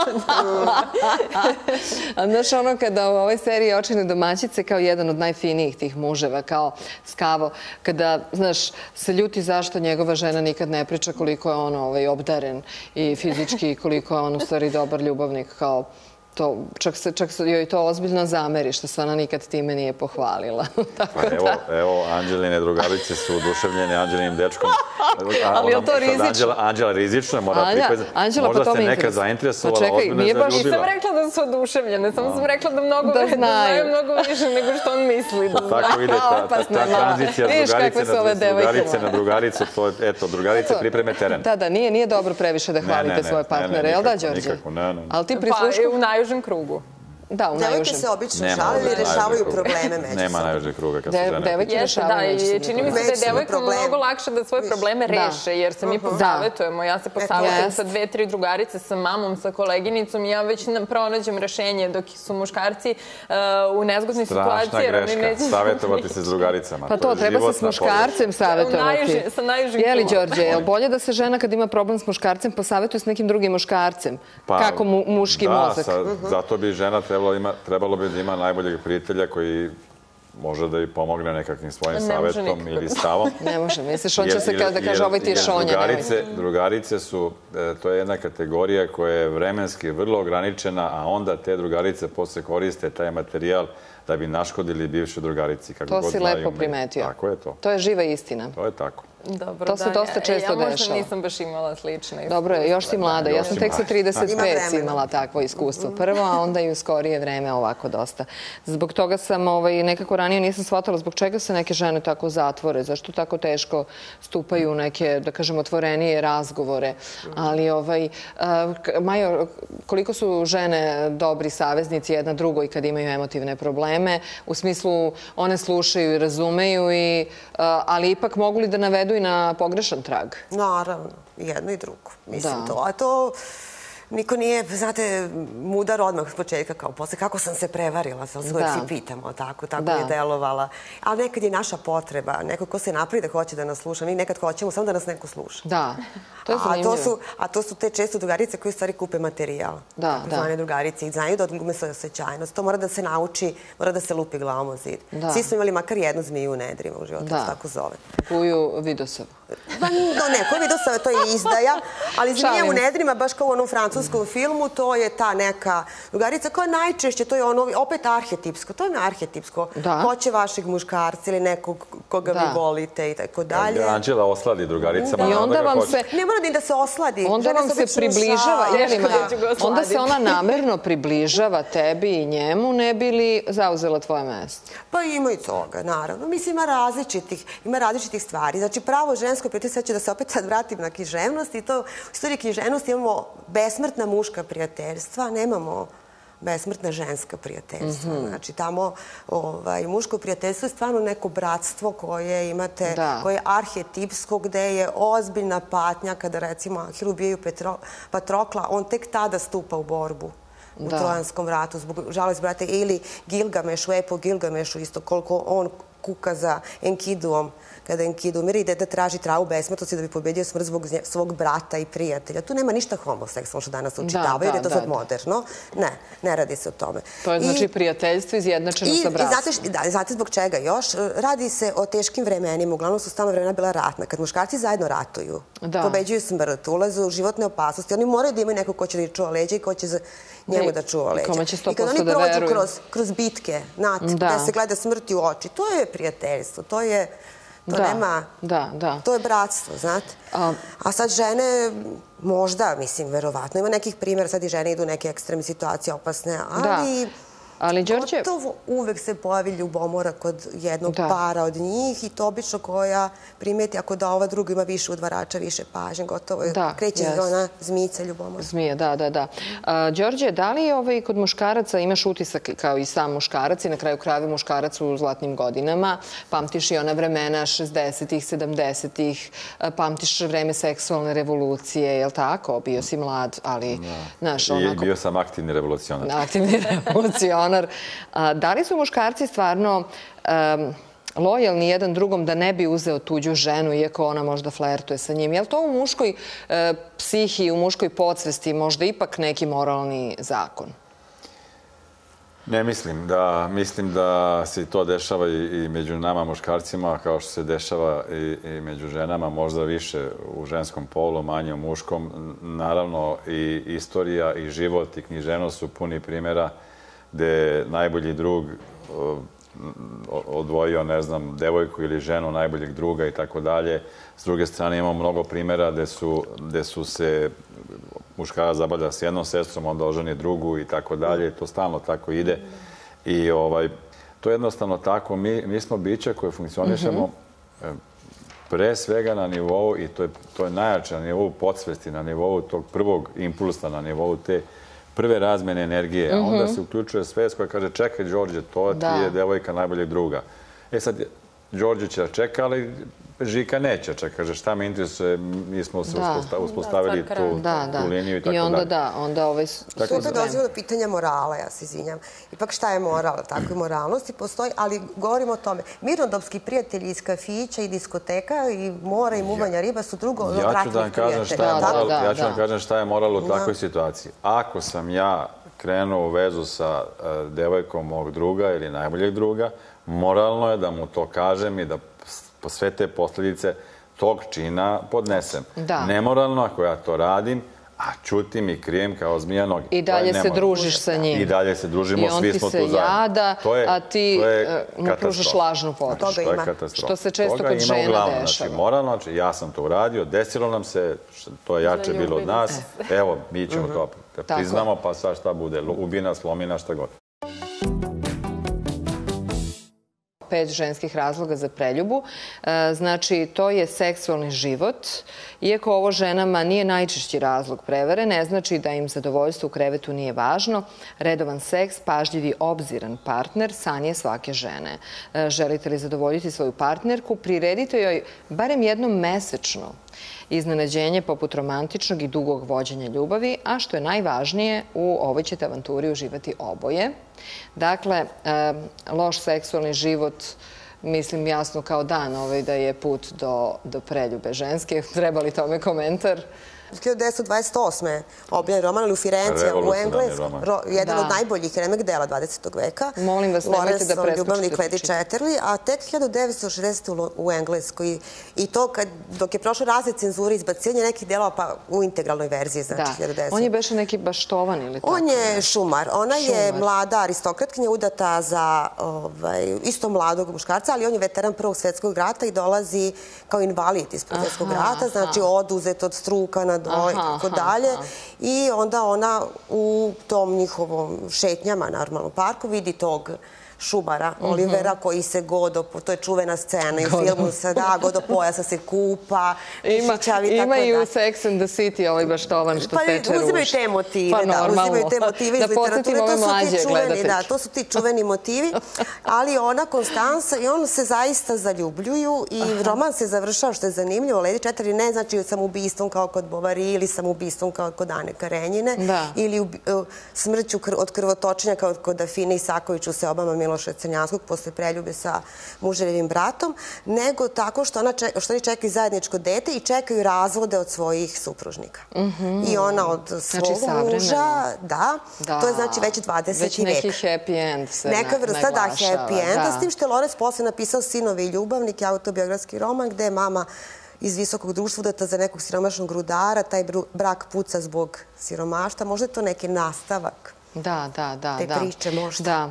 A znaš ono kada u ovoj seriji Očajne domaćice kao jedan od najfinijih tih muževa, kao Skavo, kada, znaš, se ljuti zašto njegova žena nikad ne priča koliko je on obdaren i fizički koliko je on u stvari dobar ljubavnik, kao čak joj to ozbiljno zameri, što se ona nikad time nije pohvalila. Evo, Anđeline drugarice su oduševljene Anđelinim dečkom. Ali je to rizično? Anđela rizično, mora pripoznati. Možda se neka zainteresovala, ozbiljno je zaljubila. Nisam rekla da su oduševljene, samo sam rekla da znaju mnogo više nego što on misli. Tako ide ta tranzicija drugarice na drugaricu, eto, drugarice pripreme teren. Da, nije dobro previše da hvalite svoje partnere, jel da, Đorđe? Nikako, ne. Ali ti prisluškuju? U najužem krugu. Da, u najužem. Devojke se obično žale ili rešavaju probleme međusobno. Nema najužeg kruga kad se žene. Devojke rešavaju međusobno. Čini mi se da je devojkama mnogo lakše da svoje probleme reše, jer se mi posavetujemo. Ja se posavetujem sa 2-3 drugarice, sa mamom, sa koleginicom i ja već pronađem rešenje, dok su muškarci u nezgodnoj situaciji. Strašna greška, savetovati se s drugaricama. Pa to, treba se s muškarcem savetovati. Sa najužim krugom. Je li, Đorđe, je li bolje da se žena kad ima problem s muškarcem posavetuje s nekim drugim muškarcem? Kako muški mozak? Da, zato bi žena trebalo bi da ima najboljeg prijatelja koji može da joj pomogne nekakvim svojim savjetom ili stavom. Ne može, misliš, on će se da kaže ovoj ti je šonja. Drugarice su, to je jedna kategorija koja je vremenski vrlo ograničena, a onda te drugarice posle koriste taj materijal da bi naškodili bivše drugarici. To si lepo primetio. Tako je to. To je živa istina. To je tako. To se dosta često dešava. Ja možda nisam baš imala slične iskustva. Dobro je, još si mlada. Ja sam tek sa 35 imala takvo iskustvo prvo, a onda i u skorije vreme ovako dosta. Zbog toga sam nekako ranije nisam shvatala zbog čega se neke žene tako zatvore, zašto tako teško stupaju u neke, da kažem, otvorenije razgovore. Ali, Majo, koliko su žene dobri saveznici jedna drugoj kad imaju emotivne probleme, u smislu one slušaju i razumeju, ali ipak mogu li da navedu i na pogrešan trag? Naravno, jedno i drugo. Mislim to. A to niko nije, znate, mudar odmah s početka, kao posle kako sam se prevarila, se uvijek si pitamo, tako je delovala. Ali nekad je naša potreba, neko ko se napravi da hoće da nas sluša, mi nekad hoćemo samo da nas neko sluša. Da, to je zanimljivo. A to su te često drugarice koje u stvari kupe materijal. Da. Zvane drugarice i znaju da odglume svoju osjećajnost. To mora da se nauči, mora da se lupi glavom o zid. Svi smo imali makar jednu zmiju u nedrima u životu, tako zove. Kuju Vidosavu. Neko Vidosava, to je izdaja, ali zmija u nedrima, baš kao u onom francuskom filmu, to je ta neka drugarica koja najčešće, to je ono opet arhetipsko, to je arhetipsko. Ko će vašeg muškarca ili nekog koga vi volite i tako dalje. Anđela osladi drugaricama. I onda vam se... Ne mora ni da se osladi. Onda vam se približava, onda se ona namerno približava tebi i njemu, ne bi li zauzela tvoje mesto? Pa ima i toga, naravno. Mislim, ima različitih stvari. Znači, pravo žensko prijateljstvo, ću da se opet sad vratim na književnost i to u istoriji književnosti imamo besmrtna muška prijateljstva, nemamo besmrtna ženska prijateljstva. Znači, tamo muško prijateljstvo je stvarno neko bratstvo koje imate, koje je arhetipsko, gde je ozbiljna patnja kada, recimo, Ahil ubijaju Patrokla, on tek tada stupa u borbu u Trojanskom ratu zbog žalosti brata, ili Gilgameš, u epu Gilgamešu isto, koliko on kuka za Enkiduom, kada Enkidu umire, ide da traži travu besmrtnosti da bi pobedio smrt zbog svog brata i prijatelja. Tu nema ništa homoseksualno što danas učitavaju, jer je to sad moderno. Ne radi se o tome. To je znači prijateljstvo izjednačeno sa bratstvom. Da, znate zbog čega još? Radi se o teškim vremenima, uglavnom su stalno vremena bila ratna. Kad muškarci zajedno ratuju, pobeđuju smrt, ulaze u životne opasnosti, oni moraju da imaju neko ko će da čuva leđa i ko će za njemu da čuva leđa. I kad oni prođu kroz bitke, gde se gleda smrti u oči, to je prijateljstvo, to je... To je bratstvo, znate. A sad žene, možda, mislim, verovatno, ima nekih primjera, sad i žene idu u neke ekstremne situacije, opasne, ali gotovo uvek se pojavi ljubomora kod jednog para od njih i to obično koja primeti ako da ova druga ima više udvarača, više pažnje, gotovo kreće ona zmijica ljubomora. Zmije, da. Đorđe, da li kod muškaraca imaš utisak kao i sam muškarac i na kraju krajeva muškarac u zlatnim godinama? Pamtiš i ona vremena 60-ih, 70-ih, pamtiš vreme seksualne revolucije, je li tako? Bio si mlad, ali... I bio sam aktivni revolucionar. Aktivni revolucionar. Da li su muškarci stvarno lojalni jedan drugom da ne bi uzeo tuđu ženu, iako ona možda flertuje sa njim. Je li to u muškoj psihi, u muškoj podsvesti možda ipak neki moralni zakon? Ne mislim da se to dešava i među nama muškarcima, kao što se dešava i među ženama, možda više u ženskom polu, manje u muškom. Naravno, i istorija, i život, i književnost su puni primjera gde najbolji drug odvojio, ne znam, devojku ili ženu najboljeg druga i tako dalje. S druge strane imamo mnogo primjera gde su se muškarac zabavlja s jednom sestrom, onda oženi drugu i tako dalje. To stalno tako ide. I to je jednostavno tako. Mi smo bića koje funkcionišemo pre svega na nivou, i to je najjače, na nivou podsvesti, na nivou tog prvog impulsa, na nivou te prve razmene energije, a onda se uključuje svest koja kaže čekaj, Đorđe, to ti je devojka najboljeg druga. E sad, Đorđe će da čeka, ali Žika neće čeka. Kaže, šta me interesuje, mi smo se uspostavili tu liniju i tako dalje. I onda onda... Sve to dolazi do pitanja morala, ja se izvinjam. Ipak šta je moral? Tako i moralnosti postoji, ali govorimo o tome. Mirnodopski prijatelji iz kafića i diskoteka i mora i muvanja riba su drugo od ratnih prijatelja. Ja ću vam kažem šta je moral u takvoj situaciji. Ako sam ja krenuo u vezu sa devojkom mog druga ili najboljeg druga, moralno je da mu to kažem i da sve te posljedice tog čina podnesem. Nemoralno ako ja to radim, a ćutim i krijem kao zmija noge. I dalje se družiš sa njim. I dalje se družimo, svi smo tu zajedno. I on ti se jada, a ti mu pružaš lažnu podršku. Što se često kod žena dešava. Moralno, ja sam to uradio, desilo nam se, to je jače bilo od nas, evo, mi ćemo to priznamo, pa sad šta bude, ubina, slomina, šta god. 5 ženskih razloga za preljubu. Znači, to je seksualni život. Iako ovo ženama nije najčešći razlog prevare, ne znači da im zadovoljstvo u krevetu nije važno. Redovan seks, pažljiv i obziran partner, san je svake žene. Želite li zadovoljiti svoju partnerku? Priredite joj barem jednom mesečno iznenađenje poput romantičnog i dugog vođenja ljubavi, a što je najvažnije, u ovoj ćete avanturi uživati oboje. Dakle, loš seksualni život, mislim jasno kao dan da je put do preljube ženske. Treba li tome komentar? 1928. objavljen roman ili u Firenci, u Engleskom, jedan od najboljih remek dela 20. veka. Molim vas, nemojte da preskočite. Ljubavnik Lady Chatterley, a tek 1960. u Engleskoj. I to dok je prošlo razne cenzure, izbacivanje nekih delova pa u integralnoj verziji, znači 1910. On je beše neki baštovan ili tako? On je šumar. Ona je mlada aristokratkinja udata za isto mladog muškarca, ali on je veteran Prvog svjetskog rata i dolazi kao invalid iz Prvog svjetskog rata, znači oduzet od struka na dole i tako dalje. I onda ona u tom njihovom šetnjama na normalnom parku vidi tog šumara, Olivera, koji se godo, to je čuvena scena i u filmu se godo pojasa se kupa, šičavi, tako da. Ima i u Sex and the City ovaj baštovan što seče ruž. Uzimaju te motive, uzimaju te motive iz literature. To su ti čuveni motivi, ali ona Konstanca i on se zaista zaljubljuju i roman se završava, što je zanimljivo. Lady Chatterley ne znači samoubistvom kao kod Bovary ili samoubistvom kao kod Ane Karenjine ili smrću od krvotočenja kao kod Afine Isaković u Seobama Miloša Crnjanskog posle preljube sa muževim bratom, nego tako što oni čekaju zajedničko dete i čekaju razvode od svojih supružnika. I ona od svog muža, to je znači već 20. vek. Već neki happy end se naglašava. Neka vrsta, happy enda, s tim što je Lorenz posle napisao Sinovi i ljubavnik, autobiografski roman, gde je mama iz visokog društva udata za nekog siromašnog rudara, taj brak puca zbog siromaštva. Možda je to neki nastavak te priče možda.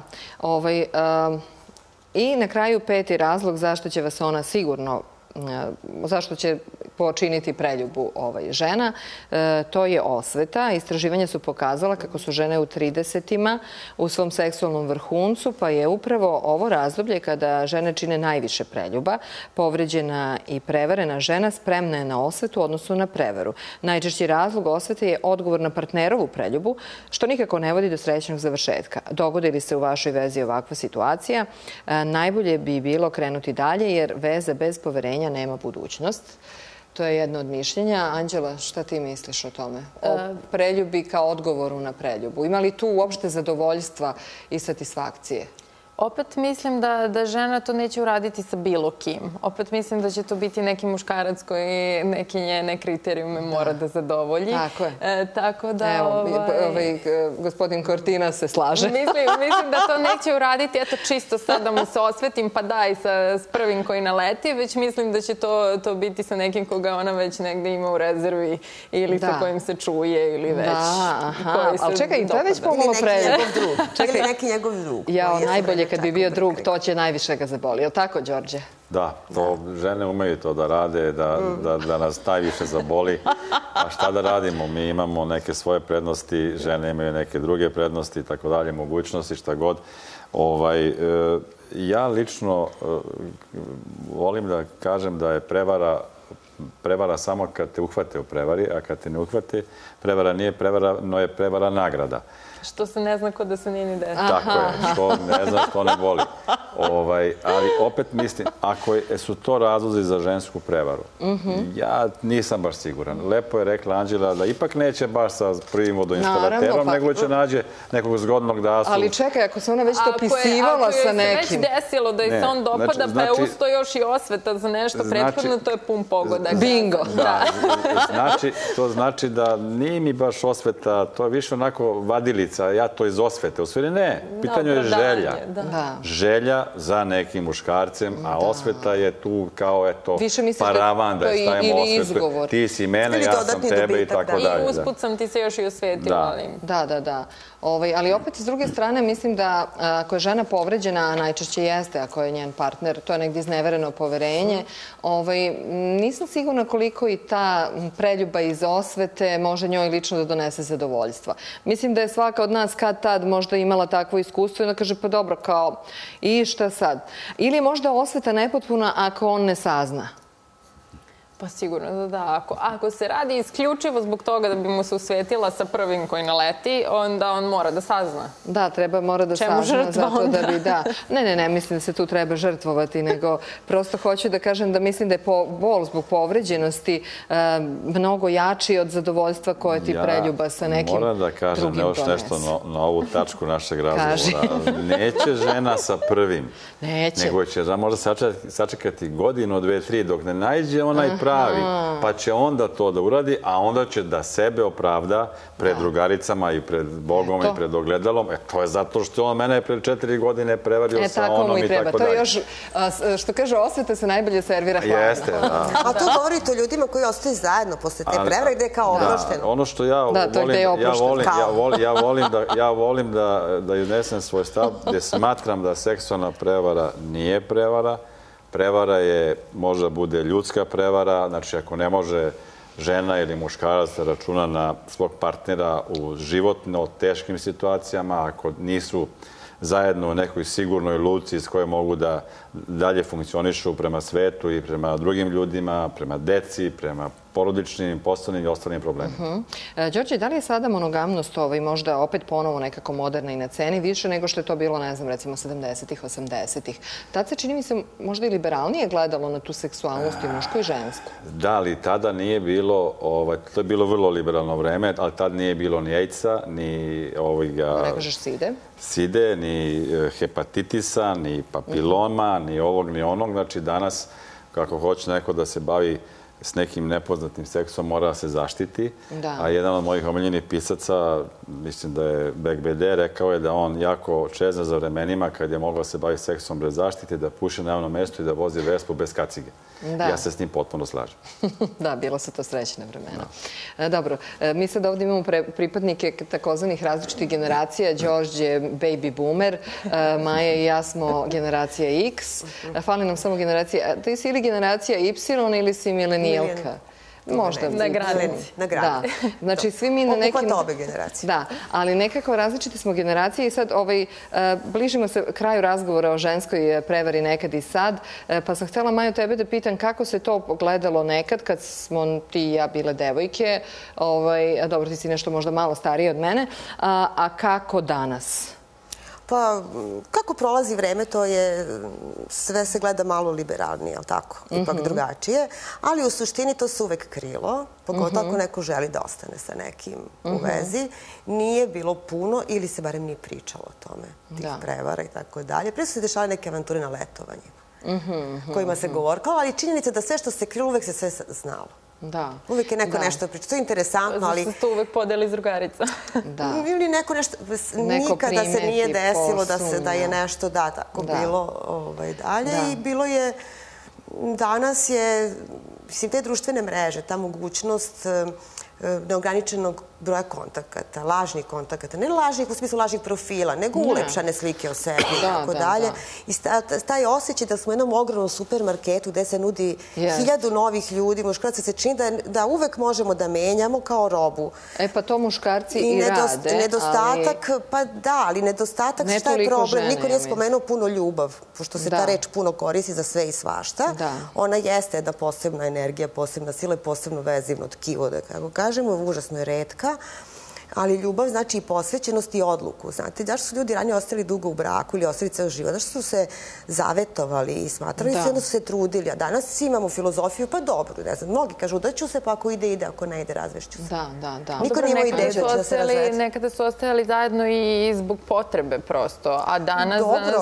I na kraju 5. razlog zašto će vas ona sigurno, zašto će počiniti preljubu žena, to je osveta. Istraživanja su pokazala kako su žene u 30-ima u svom seksualnom vrhuncu, pa je upravo ovo razdoblje kada žene čine najviše preljuba. Povređena i prevarena žena spremna je na osvetu, odnosno na prevaru. Najčešći razlog osvete je odgovor na partnerovu preljubu, što nikako ne vodi do srećnog završetka. Dogodi li se u vašoj vezi ovakva situacija, najbolje bi bilo krenuti dalje, jer veza bez poverenja nema budućnost. To je jedno od mišljenja. Anđela, šta ti misliš o tome? O preljubi kao odgovoru na preljubu. Ima li tu uopšte zadovoljstva i satisfakcije? Opet mislim da žena to neće uraditi sa bilo kim. Opet mislim da će to biti neki muškarac koji neki njene kriterijume mora da zadovolji. Tako je. Tako da... Evo, gospodin Cortina se slaže. Mislim da to neće uraditi, eto čisto sad da mu se osvetim, pa daj s prvim koji naleti, već mislim da će to biti sa nekim koga ona već negde ima u rezervi ili sa kojim se čuje ili već. Da, aha. Ali čekaj, to je već pomalo preljub. Ili neki njegov drug. Jao, najbolje kad bi bio drug, to će najviše ga zaboli. Je li tako, Đorđe? Da, to žene umeju to da rade, da nas najviše zaboli. A šta da radimo? Mi imamo neke svoje prednosti, žene imaju neke druge prednosti i tako dalje, mogućnosti, šta god. Ja lično volim da kažem da je prevara samo kad te uhvate u prevari, a kad te ne uhvate, prevara nije prevara, no je prevara nagrada. Što se ne zna ko da se nije ni desilo. Tako je, što ne zna, što ne voli. Ali opet mislim, ako su to razlozi za žensku prevaru, ja nisam baš siguran. Lepo je rekla Anđela da ipak neće baš sa prvim vodoinstalaterom, nego će nađe nekog zgodnog dasu. Ali čekaj, ako se ona već dopisivala sa nekim... Ako je već desilo da je se on dopada, pa je usto još i osveta za nešto prethodno, to je pun pogodak. Bingo! To znači da nije mi baš osveta, to je više onako vadilica, ja to iz osvete. U stvari ne, pitanje je želja. Želja za nekim muškarcem, a osveta je tu kao, eto, paravan da je stavimo osvetu. Ti si mene, ja sam tebe i tako dalje. I usput sam ti se još i osvetila. Da. Ali opet, s druge strane, mislim da ako je žena povređena, a najčešće jeste, ako je njen partner, to je negdje iznevereno poverenje, nisam sigurna koliko i ta preljuba iz osvete može njoj lično da donese zadovoljstva. Mislim da je svaka od nas kad tad možda imala takvo iskustvo i onda kaže, pa dobro, kao, i šta sad? Ili je možda osveta nepotpuna ako on ne sazna? Pa sigurno da. Ako se radi isključivo zbog toga da bi mu se usvetila sa prvim koji naleti, onda on mora da sazna. Da, mora da sazna. Čemu žrtva onda? Ne, mislim da se tu treba žrtvovati, nego prosto hoću da kažem da mislim da je bol zbog povređenosti mnogo jači od zadovoljstva koje ti preljuba sa nekim drugim donese. Moram da kažem još nešto na ovu tačku našeg razgovora. Neće žena sa prvim, nego će možda sačekati godinu, 2, 3, dok ne nađe onaj pravi, pa će onda to da uradi, a onda će da sebe opravda pred drugaricama i pred Bogom i pred ogledalom. To je zato što on mene pred 4 godine prevario sa onom i tako dalje. To je još, što kaže, osveta se najbolje servira hladno. Jeste, da. A to govorite o ljudima koji ostaju zajedno posle te prevare gde je kao oprošteno. Ono što ja volim da iznesem svoj stav, gde smatram da seksualna prevara nije prevara. Prevara je, možda bude ljudska prevara, znači ako ne može žena ili muškarac da računa na svog partnera u životno teškim situacijama, ako nisu zajedno u nekoj sigurnoj luci s kojoj mogu da dalje funkcionišu prema svetu i prema drugim ljudima, prema deci, prema porodičnim, poslovnim i ostalim problemima. Đorđe, da li je sada monogamnost možda opet ponovo nekako moderna i na ceni više nego što je to bilo, ne znam, recimo 70-ih, 80-ih? Tad se, čini mi se, možda i liberalnije gledalo na tu seksualnost i mušku i žensku. Da, ali tada nije bilo, to je bilo vrlo liberalno vreme, ali tad nije bilo ni AIDS-a, ni ne kažeš side, ni hepatitisa, ni papiloma, ni ovog, ni onog. Znači danas, kako hoće neko da se bavi s nekim nepoznatim seksom, mora da se zaštiti. A jedan od mojih omiljenih pisaca, mislim da je Beck Bede, rekao je da on jako čezna za vremenima kad je mogao se baviti seksom bez zaštite, da puši na javnom mestu i da vozi Vespu bez kacige. Ja se s njim potpuno slažem. Da, bilo su to srećne vremena. Dobro, mi sad ovdje imamo pripadnike takozvanih različitih generacija. Đorđe, baby boomer, Maja i ja smo generacija X. Fali nam samo generacija... Ti si ili generacija Y ili si milenijalka? Možda. Na granici. Da. Znači, svi mi na nekim... Obuhvata obe generacije. Da, ali nekako različite smo generacije i sad bližimo se kraju razgovora o ženskoj prevari nekad i sad, pa sam htjela, Majo, tebe da pitam kako se to gledalo nekad kad smo ti i ja bile devojke, dobro, ti si nešto možda malo starije od mene, a kako danas? Pa, kako prolazi vreme, to je, sve se gleda malo liberalnije, ali tako, ipak drugačije. Ali u suštini to se uvek krilo, pogotovo ako neko želi da ostane sa nekim u vezi. Nije bilo puno ili se barem nije pričalo o tome, tih prevara i tako dalje. Prije su se dešavale neke avanture na letovanjima, kojima se govorkalo, ali činjenica da sve što se krilo, uvek se sve znalo. Da. Uvijek je neko nešto pričao. To je interesantno, ali... Zato se to uvijek podeli iz drugarica. Da. Ili neko nešto... Nikada se nije desilo da je nešto, da, tako bilo dalje. I bilo je... Danas je, mislim, te društvene mreže, ta mogućnost neograničenog broja kontakata, lažnih kontakata, ne lažnih u smislu lažnih profila, nego ulepšane slike o sebi i tako dalje. I taj osjećaj da smo u jednom ogromnom supermarketu gde se nudi 1000 novih ljudi, muškaraca, se čini da uvek možemo da menjamo kao robu. E pa to muškarci i rade. Nedostatak, pa da, ali nedostatak, šta je problem? Niko nije spomenuo puno ljubav, pošto se ta reč puno koristi za sve i svašta. Ona jeste jedna posebna energija, posebna sila i posebno vezivno tkivo, da kako kažemo, užasno je retka. Ali ljubav znači i posvećenost i odluku. Znate, zašto su ljudi ranije ostali dugo u braku ili ostali ceo život? Zašto su se zavetovali i smatrali se, onda su se trudili. A danas svi imamo filozofiju, pa dobro, ne znam, mnogi kažu udaću se, pa ako ide, ako ne ide, razvešću se. Da. Niko nije imao ideju da će se razvesti. Nekada su ostajali zajedno i zbog potrebe prosto. A danas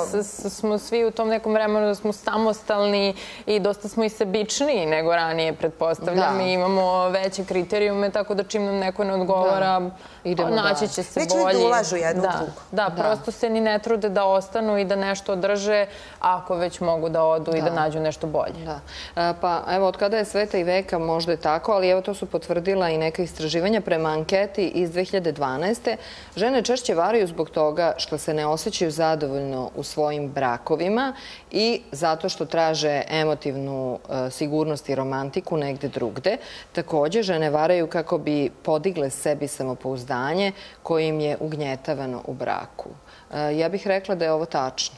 smo svi u tom nekom vremenu da smo samostalni i dosta smo i sebičniji nego ranije, pretpostavljam. I imamo veće kriterijume, tako da čim nam neko ne odgovara, naći će se bolji. Neće da ulažu jednu u drugu. Da, prosto se ni ne trude da ostanu i da nešto održe, ako već mogu da odu i da nađu nešto bolje. Pa evo, od kada je sveta i veka, možda je tako, ali evo to su potvrdila i neka istraživanja prema anketi iz 2012. Žene češće varaju zbog toga što se ne osjećaju zadovoljno u svojim brakovima i zato što traže emotivnu sigurnost i romantiku negde drugde. Takođe, žene varaju kako bi podigle sebi samopouzdanje koje im je ugnjetavano u braku. Ja bih rekla da je ovo tačno.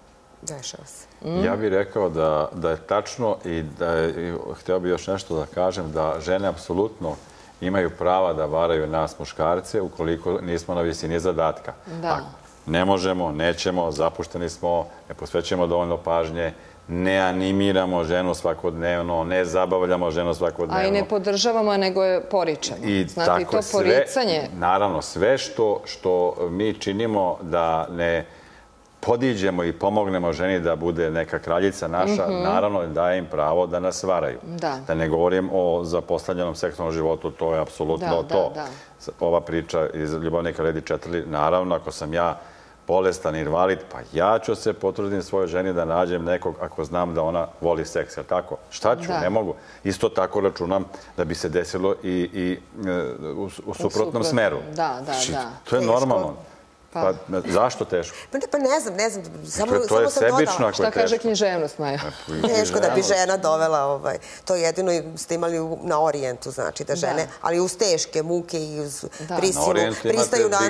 Dešava se. Ja bih rekao da je tačno i hteo bih još nešto da kažem, da žene apsolutno imaju prava da varaju nas muškarce ukoliko nismo na visini zadatka. Ne možemo, nećemo, zapušteni smo, ne posvećujemo dovoljno pažnje, ne animiramo ženu svakodnevno, ne zabavljamo ženu svakodnevno. A i ne podržavamo, nego je poričemo. Znate, i to poricanje... Naravno, sve što mi činimo da ne podiđemo i pomognemo ženi da bude neka kraljica naša, naravno daje im pravo da nas varaju. Da ne govorim o zapostavljenom seksualnom životu, to je apsolutno to. Ova priča iz Ljubavnika Lady Chatterley, naravno, ako sam ja bolestan, invalid, pa ja ću se potrudim svojoj ženi da nađem nekog ako znam da ona voli seks, jel tako? Šta ću? Ne mogu. Isto tako računam da bi se desilo i u suprotnom smeru. To je normalno. Pa zašto teško? Pa ne znam. To je sebično ako je teško. Šta kaže književnost, Maja? Teško da bi žena dovela, to jedino ste imali na Orijentu, znači da žene, ali uz teške muke i uz prisilu, pristaju na...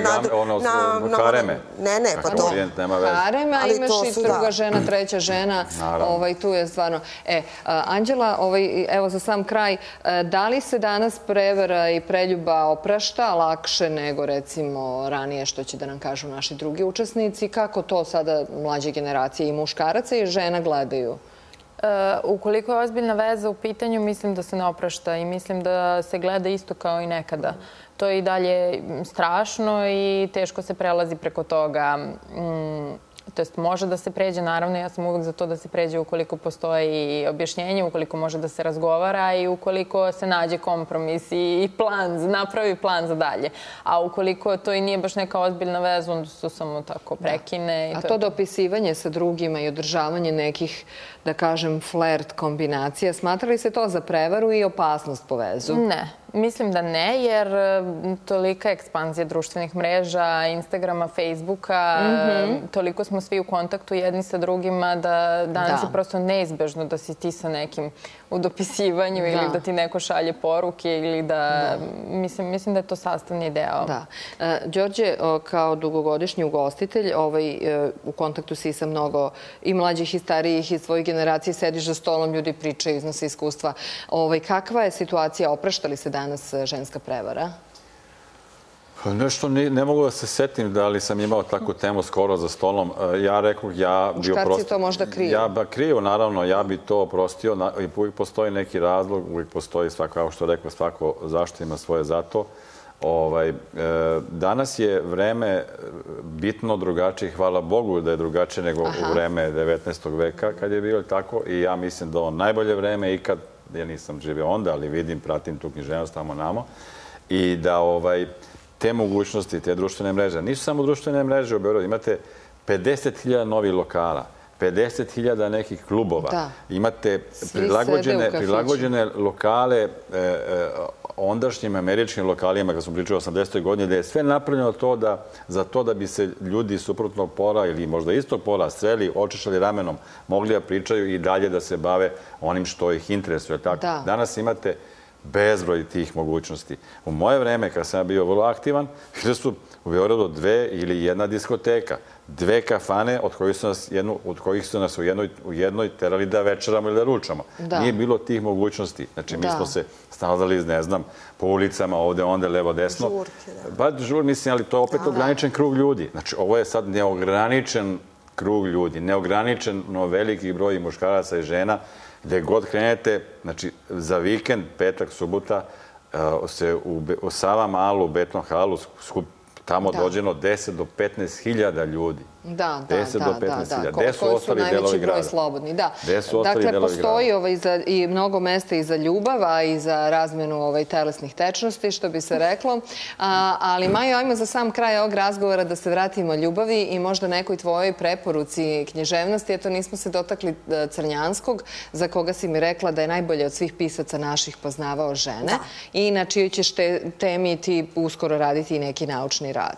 Hareme. Ne, pa to... Hareme, a imaš i druga žena, treća žena, tu je stvarno... Anđela, evo za sam kraj, da li se danas prevara i preljuba oprašta lakše nego recimo ranije, što će da nam kažu naši drugi učesnici, kako to sada mlađe generacije i muškaraca i žena gledaju? Ukoliko je ozbiljna veza u pitanju, mislim da se ne oprašta i mislim da se gleda isto kao i nekada. To je i dalje strašno i teško se prelazi preko toga. To jest, može da se pređe, naravno, ja sam uvek za to da se pređe ukoliko postoji objašnjenje, ukoliko može da se razgovara i ukoliko se nađe kompromis i napravi plan za dalje. A ukoliko to i nije baš neka ozbiljna veza, onda se samo tako prekine. A to dopisivanje sa drugima i održavanje nekih, da kažem, flert kombinacija, smatra li se to za prevaru i opasnost po vezu? Ne. Mislim da ne, jer tolika ekspanzija društvenih mreža, Instagrama, Facebooka, toliko smo svi u kontaktu jedni sa drugima da danas je prosto neizbežno da si ti sa nekim u dopisivanju ili da ti neko šalje poruke ili da... Mislim da je to sastavni deo. Đorđe, kao dugogodišnji ugostitelj, u kontaktu si sa mnogo i mlađih i starijih i svojih generacija, sediš za stolom, ljudi pričaju, iznose iskustva. Kakva je situacija, oprašta li se danas ženska prevara? Nešto ne mogu da se setim da li sam imao takvu temu skoro za stolom. Ja rekao, ja bi oprostio. Muškarci to možda kriju. Ja kriju, naravno, ja bi to oprostio. Uvijek postoji neki razlog, uvijek postoji svako, kao što rekao, svako zašto ima svoje zato. Danas je vreme bitno drugačije, hvala Bogu da je drugačije nego u vreme 19. veka kad je bilo tako i ja mislim da ovo najbolje vreme ikad, ja nisam živio onda, ali vidim, pratim tu književnost tamo namo i da te mogućnosti, te društvene mreže, nisu samo društvene mreže u Beogradu, imate 50.000 novih lokala, 50.000 nekih klubova, imate prilagođene lokale ondašnjim američkim lokalima, kad smo pričali o 80. godini, da je sve napravljeno za to da bi se ljudi suprotnog pola ili možda istog pola sreli, očešali ramenom, mogli da pričaju i dalje da se bave onim što ih interesuje. Danas imate bezbroj tih mogućnosti. U moje vreme, kad sam bio vrlo aktivan, bile su u Beogradu 2 ili 1 diskoteka, 2 kafane, od kojih su nas u jednoj terali da večeramo ili da ručamo. Nije bilo tih mogućnosti. Znači, mi smo se snalazali, ne znam, po ulicama, ovde, onda, levo, desno. Pa žur, mislim, ali to je opet ograničen krug ljudi. Znači, ovo je sad neograničen krug ljudi, neograničeno veliki broj muškaraca i žena. Gde god krenete, znači za vikend, petak, subota, se u Sava Malu, u Betnom halu, tamo dođeno 10 do 15.000 ljudi. 10 do 15.000. Gde su ostali delovi grada? Dakle, postoji i mnogo mesta i za ljubav, a i za razmenu telesnih tečnosti, što bi se reklo. Ali, Majo, ajmo za sam kraj ovog razgovora da se vratimo ljubavi i možda nekoj tvojoj preporuci književnosti. Eto, nismo se dotakli Crnjanskog, za koga si mi rekla da je najbolje od svih pisaca naših poznavao žene i na čijoj ćeš temi ti uskoro raditi i neki naučni rad.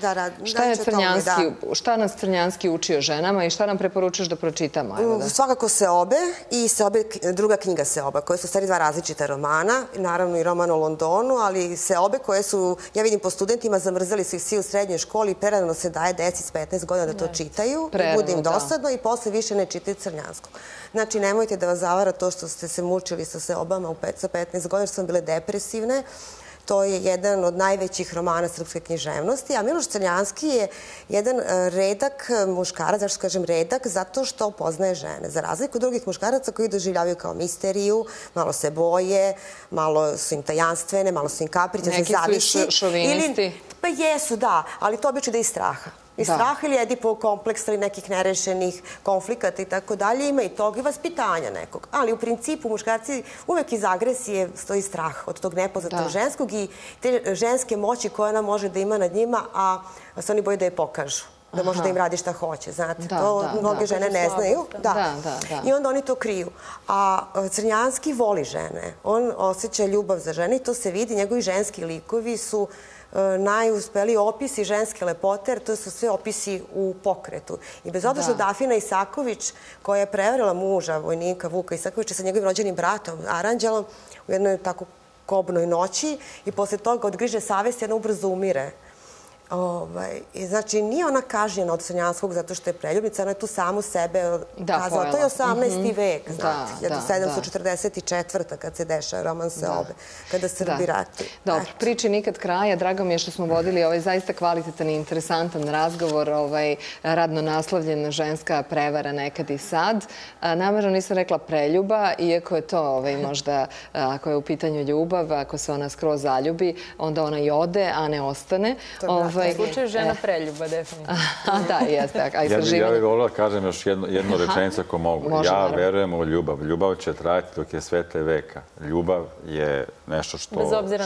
Šta nas Crnjanski uči o ženama i šta nam preporučuješ da pročitamo? Svakako Seobe i druga knjiga Seoba, koje su stvari 2 različita romana, naravno i roman o Londonu, ali Seobe koje su, ja vidim po studentima, zamrzali su ih svi u srednjoj školi i prerano se daje deci s 15 godina da to čitaju, i bude im dosadno i posle više ne čitaju Crnjanskog. Znači, nemojte da vas zavara to što ste se mučili sa Seobama sa 15 godina, što su bile depresivne. To je jedan od najvećih romana srpske književnosti, a Miloš Crnjanski je jedan redak muškarac, zašto kažem redak, zato što poznaje žene. Za razliku od drugih muškaraca koji doživljavaju kao misteriju, malo se boje, malo su im tajanstvene, malo su im kaprične, zavisi. Neki su šovinisti. Pa jesu, da, ali to obično da je iz straha. Iz straha ili Edipov kompleks ili nekih nerešenih konflikata i tako dalje, ima i tog i vaspitanja nekog. Ali u principu muškarci uvek iz agresije stoji strah od tog nepoznatog ženskog i te ženske moći koja ona može da ima nad njima, a se oni boje da je pokažu. Da može da im radi šta hoće, znate. To mnoge žene ne znaju. I onda oni to kriju. A Crnjanski voli žene. On osjeća ljubav za žene i to se vidi. Njegovi ženski likovi su najuspeliji opisi ženske lepote, jer to su sve opisi u pokretu. I bez obzira što Dafina Isaković, koja je prevarila muža, vojnika Vuka Isakovića, sa njegovim rođenim bratom, Aranđelom, u jednoj tako kobnoj noći i posle toga odgriže savest i ona ubrzo umire. Znači, nije ona kažnjena od Crnjanskog zato što je preljubnica, ona je tu samu sebe kazala. To je 18. vek, znate, 1744. kad se dešava roman Seobe, kada Srbi ratuju. Dobro, priči nikad kraja. Drago mi je što smo vodili ovaj zaista kvalitetan i interesantan razgovor, radno naslovljen Ženska prevara nekad i sad. Namerno nisam rekla preljuba, iako je to možda, ako je u pitanju ljubav, ako se ona skroz zaljubi, onda ona i ode, a ne ostane. U slučaju žena preljuba, definitivno. Da, jeste. Ja bih volila da kažem još jednu rečenicu ako mogu. Ja verujem u ljubav. Ljubav će trajati dok je svete veka. Ljubav je nešto što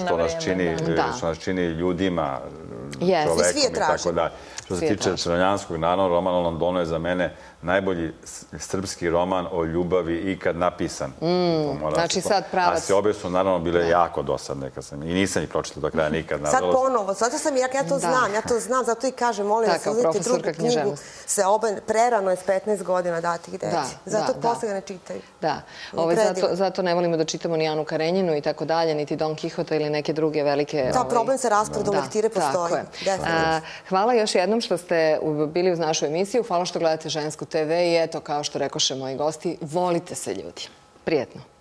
nas čini ljudima, čovekom i tako dalje. Što se tiče Crnjanskog, naravno, roman o Londonu je za mene najbolji srpski roman o ljubavi ikad napisan. Znači sad pravac. A Seobe su naravno bile jako dosadne i nisam ih pročitao do kraja nikad. Sad ponovo, zato sam ja to znam, zato i kažem, molim vas, uzmite drugu knjigu. Seobe prerano je s 15 godina dati ih deci. Zato posle ga ne čitaju. Da, zato ne volimo da čitamo ni Anu Karenjinu i tako dalje, niti Don Kihota ili neke druge velike... Da, problem sa rasporedom lektire postoji. Hvala još jednom što ste bili uz našu emisiju. Hvala što gledate Žensku TV i eto, kao što rekoše moji gosti, volite se ljudi. Prijetno.